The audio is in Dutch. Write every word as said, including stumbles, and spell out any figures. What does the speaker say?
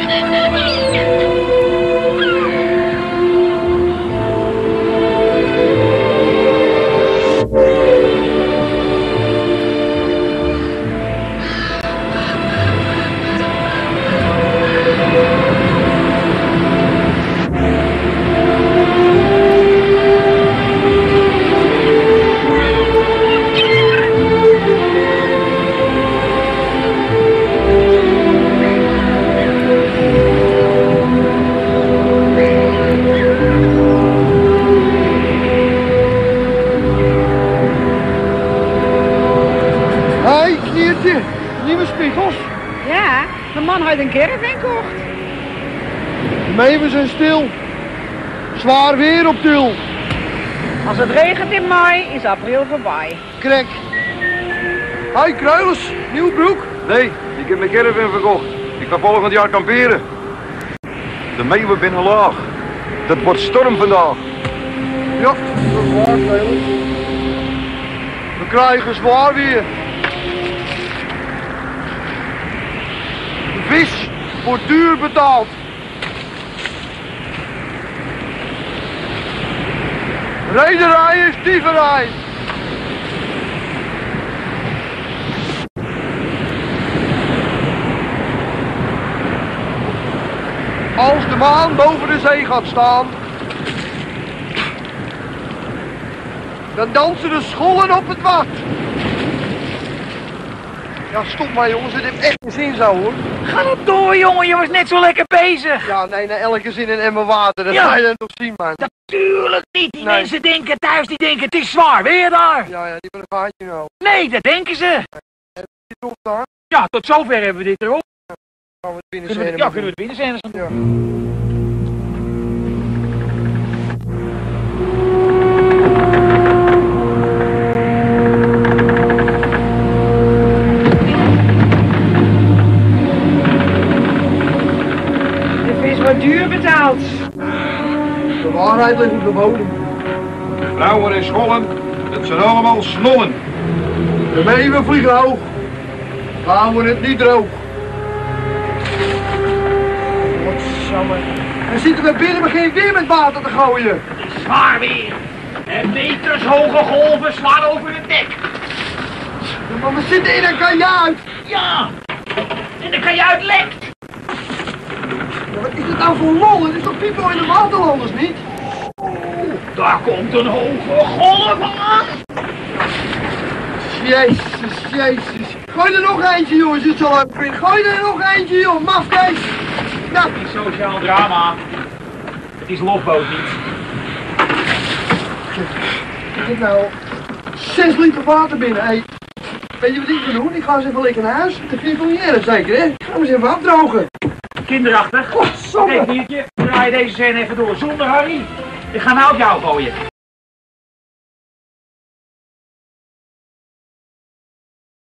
Nieuwe spiegels? Ja, de man had een caravan kocht. De meeuwen zijn stil. Zwaar weer op Til. Als het regent in mei, is april voorbij. Krek. Hoi Kruilers, nieuwe broek? Nee, ik heb mijn caravan verkocht. Ik ga volgend jaar kamperen. De meeuwen binnen laag. Dat wordt storm vandaag. Ja, dat is waar, Kruilers. We krijgen zwaar weer. De vis wordt duur betaald. Rederij is dieverij. Als de maan boven de zee gaat staan, dan dansen de schollen op het wat. Ja, stop maar jongens, het heeft echt geen zin zo hoor. Ga nou door jongen, je was net zo lekker bezig. Ja, nee, na elke zin een emmer water, dat Ja. ga je dan toch zien man. Natuurlijk niet, die Nee. mensen denken thuis, die denken het is zwaar weer daar. Ja, ja, die van een gaatje nou. Nee, dat denken ze. Die trof daar, Ja, tot zover hebben we dit erop. gaan we het binnen Kunnen we, scène ja, doen. kunnen we het binnen zijn. Ja. De vis wordt duur betaald. De waarheid ligt op de bodem. Vrouwen en schollen, dat zijn allemaal snollen. De meeuwen vliegen hoog. Houden we het niet droog. Godsamme. En zitten we binnen, begin weer met water te gooien. Zwaar weer. En meters hoge golven slaan over het dek. Ja, maar we zitten in een kajuit. Ja. En de kajuit lekt. Ja, wat is het nou voor lol? Het is toch Pipo in de Waterlanders niet? Daar komt een hoge golf aan. Jezus, jezus. Gooi er nog eentje, jongens, het zal leuk vinden. Gooi er nog eentje, joh, mafkees. Nou, Het is sociaal drama. Het is lofboot niet. ik heb nou zes liter water binnen. Hey, weet je wat ik ga doen? Ik ga eens even lekker naar huis. Dat vind je toch niet erg zeker, hè? Ik ga hem eens even afdrogen. Kinderachtig. Godsamme. Kijk, Diertje, draai deze scène even door zonder Harry. Ik ga nou op jou gooien.